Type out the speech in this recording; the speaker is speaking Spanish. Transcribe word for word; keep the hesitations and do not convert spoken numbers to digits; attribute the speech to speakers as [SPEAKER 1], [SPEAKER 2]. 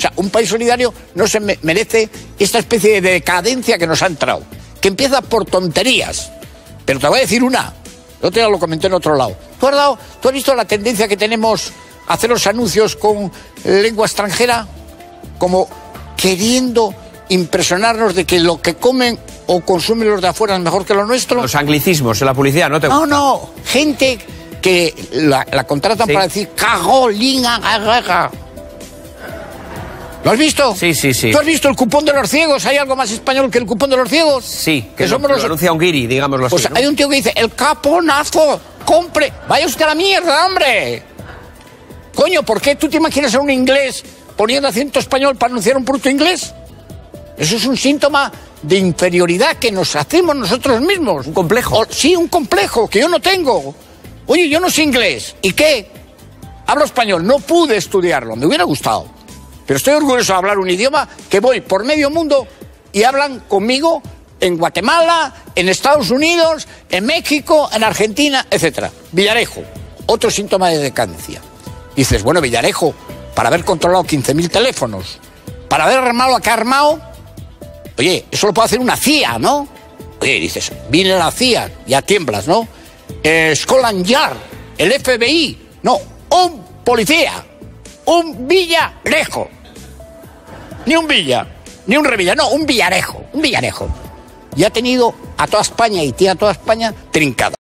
[SPEAKER 1] sea, un país solidario no se me merece esta especie de decadencia que nos ha entrado, que empieza por tonterías. Pero te voy a decir una, el otro día lo comenté en otro lado. ¿Tú has, dado, ¿Tú has visto la tendencia que tenemos a hacer los anuncios con lengua extranjera? Como queriendo impresionarnos de que lo que comen o consumen los de afuera es mejor que lo nuestro.
[SPEAKER 2] Los anglicismos en la publicidad, ¿no te
[SPEAKER 1] No,
[SPEAKER 2] gusta?
[SPEAKER 1] no, gente que la, la contratan sí. para decir Carolina Guerrera. ¿Lo has visto?
[SPEAKER 2] Sí, sí, sí.
[SPEAKER 1] ¿Tú has visto el cupón de los ciegos? ¿Hay algo más español que el cupón de los ciegos?
[SPEAKER 2] Sí, que,
[SPEAKER 1] que
[SPEAKER 2] somos lo, los... lo anuncia un guiri, digámoslo así.
[SPEAKER 1] Pues
[SPEAKER 2] ¿no?
[SPEAKER 1] hay un tío que dice, el caponazo, compre. Vaya usted a la mierda, hombre. Coño, ¿por qué tú te imaginas a un inglés poniendo acento español para anunciar un producto inglés? Eso es un síntoma de inferioridad que nos hacemos nosotros mismos.
[SPEAKER 2] Un complejo.
[SPEAKER 1] O, sí, un complejo que yo no tengo. Oye, yo no sé inglés. ¿Y qué? Hablo español. No pude estudiarlo. Me hubiera gustado. Pero estoy orgulloso de hablar un idioma que voy por medio mundo y hablan conmigo en Guatemala, en Estados Unidos, en México, en Argentina, etcétera. Villarejo, otro síntoma de decadencia. Dices, bueno, Villarejo, para haber controlado quince mil teléfonos, para haber armado lo que ha armado, oye, eso lo puede hacer una C I A, ¿no? Oye, dices, viene la C I A, ya tiemblas, ¿no? Eh, Scotland Yard, el F B I, no, un policía, un Villarejo. Ni un Villa, ni un Revilla, no, un Villarejo, un Villarejo. Y ha tenido a toda España y tiene a toda España trincada.